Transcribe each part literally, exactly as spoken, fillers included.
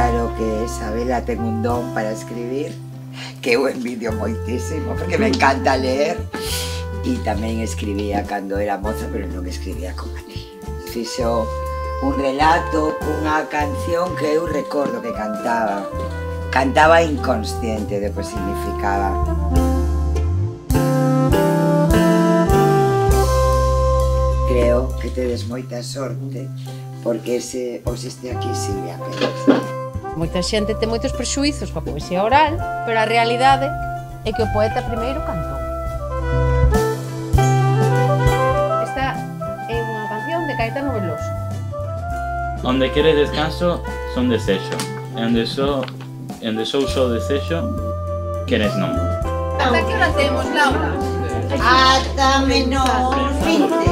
claro que Isabela ten un don para escribir que eu envidio moitísimo, porque me encanta ler. E tamén escribía cando era moza, pero non escribía como a ti. Fixo un relato cunha canción que eu recordo que cantaba. Cantaba inconsciente do que significaba. Creo que tedes moita sorte porque se os este aquí Silvia Pérez. Moita xente ten moitos prexuizos coa poesía oral, pero a realidade é que o poeta primeiro cantou. Esta é unha canción de Caetano Veloso. Onde queres descanso, son desexo. E onde só onde sou só desexo, queres non. Ata que hora temos, Laura? Ata menos vinte.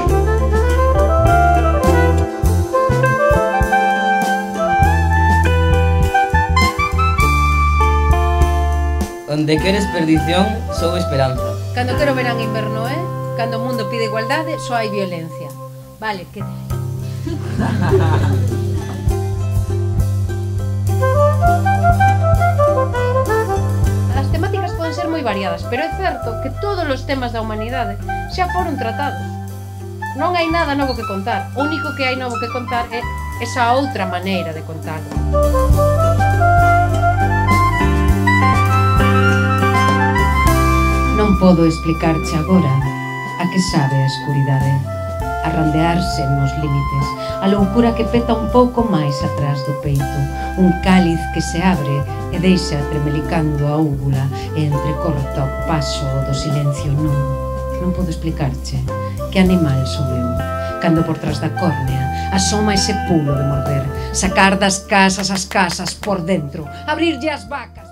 Onde queres perdición, sou esperanza. Cando quero verán inverno, eh? Cando o mundo pide igualdade, só hai violencia. Vale, que... As temáticas poden ser moi variadas, pero é certo que todos os temas da humanidade xa foron tratados. Non hai nada novo que contar. O único que hai novo que contar é esa outra maneira de contarlo. Non podo explicarche agora a que sabe a escuridade, a randearse nos límites, a loucura que peta un pouco máis atrás do peito, un cáliz que se abre e deixa tremelicando a úvula e entrecorta o paso do silencio. Non, non podo explicarche que animal son eu, cando por trás da córnea asoma ese pulo de morder, sacar das casas as casas por dentro, abrirlle as vacas.